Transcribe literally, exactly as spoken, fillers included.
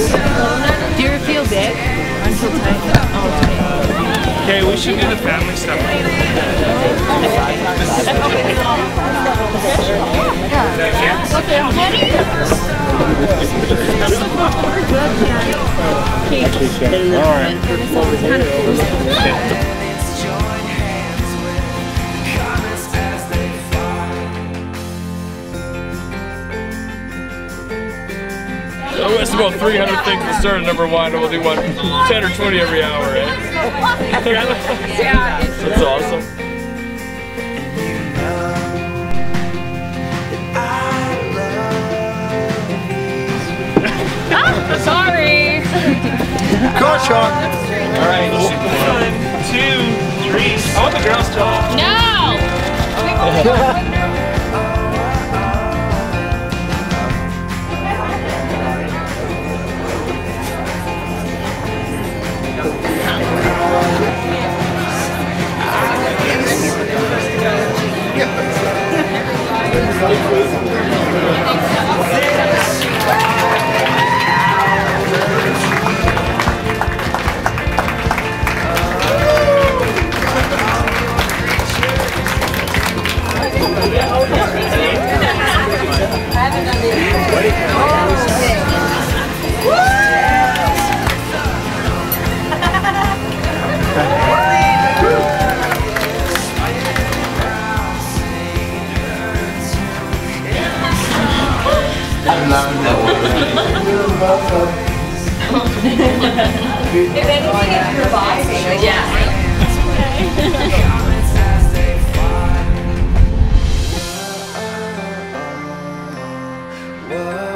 Do you ever feel big? I'm so tight. Oh, tight. Okay, we should do the family stuff. Oh, it's about three hundred things to start at number one, and we'll do one ten or twenty every hour, eh? Yeah. That's awesome. Sorry. Go on, Sean. All right, one, two, three. I want the girls to talk. No! If anything, it's reviving. Yeah. What